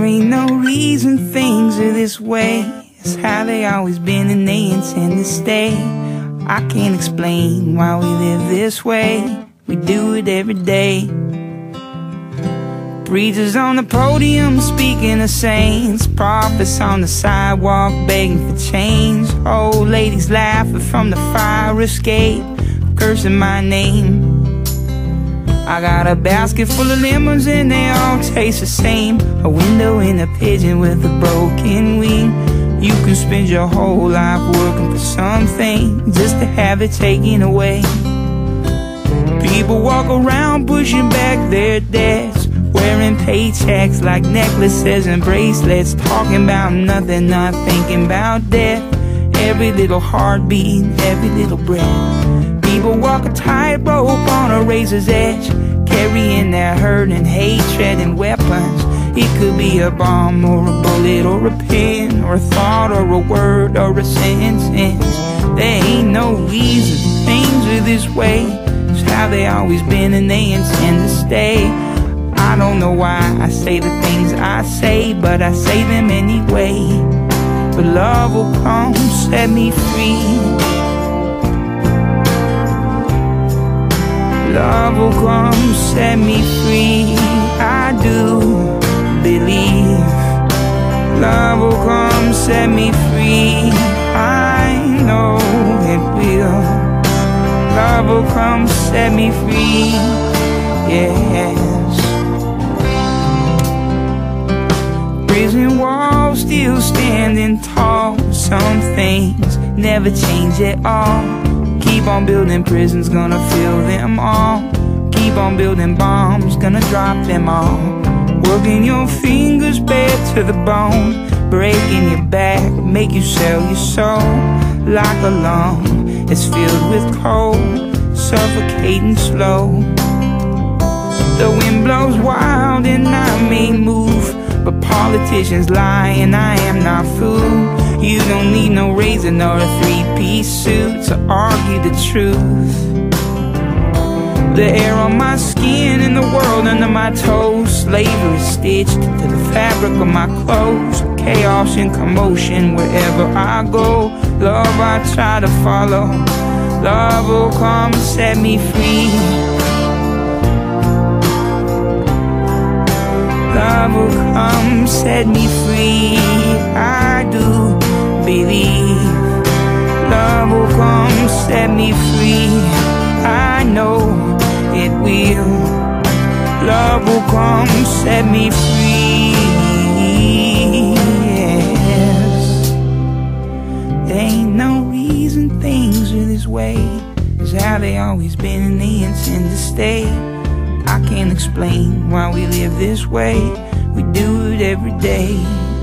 ain't no reason things are this way. It's how they always been and they intend to stay. I can't explain why we live this way. We do it every day. Preachers on the podium speaking of saints, prophets on the sidewalk begging for change, old ladies laughing from the fire escape, cursing my name. I got a basket full of lemons and they all taste the same. A window and a pigeon with a broken wing. You can spend your whole life working for something just to have it taken away. People walk around pushing back their debts, wearing paychecks like necklaces and bracelets, talking about nothing, not thinking about death. Every little heartbeat, every little breath. People walk a tightrope on a razor's edge, carrying their hurt and hatred and weapons. It could be a bomb or a bullet or a pen or a thought or a word or a sentence. There ain't no reason things are this way. It's how they always been and they intend to stay. I don't know why I say the things I say, but I say them anyway. But love will come, set me free. Love will come, set me free. I do believe love will come, set me free. I know it will. Love will come, set me free. Yes. Prison walls still standing tall. Some things never change at all. Keep on building prisons, gonna fill them all. Keep on building bombs, gonna drop them all. Working your fingers bare to the bone, breaking your back, make you sell your soul. Like a lung, it's filled with cold, suffocating slow. The wind blows wild and I may move, but politicians lie and I am not fooled. You don't need no razor nor a three-piece suit to argue the truth. The air on my skin and the world under my toes, slavery stitched to the fabric of my clothes. Chaos and commotion wherever I go. Love I try to follow. Love will come, set me free. Love will come, set me free. I do believe love will come, set me free. I know it will. Love will come, set me free. Yes. There ain't no reason things are this way. It's how they always been and they intend to stay. I can't explain why we live this way. We do it every day.